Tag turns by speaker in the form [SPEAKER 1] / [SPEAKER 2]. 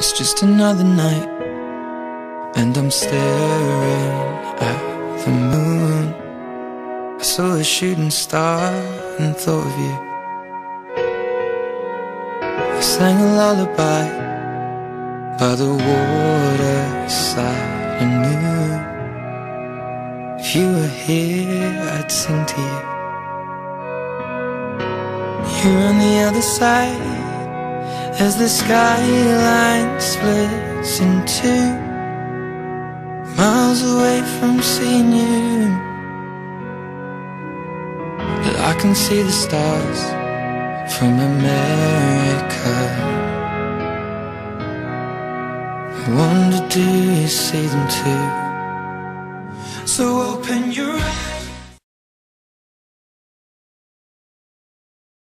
[SPEAKER 1] It's just another night, and I'm staring at the moon. I saw a shooting star and thought of you. I sang a lullaby by the waterside. I knew if you were here, I'd sing to you. You're on the other side as the skyline splits in two, miles away from seeing you. But I can see the stars from America. I wonder, do you see them too? So open your eyes.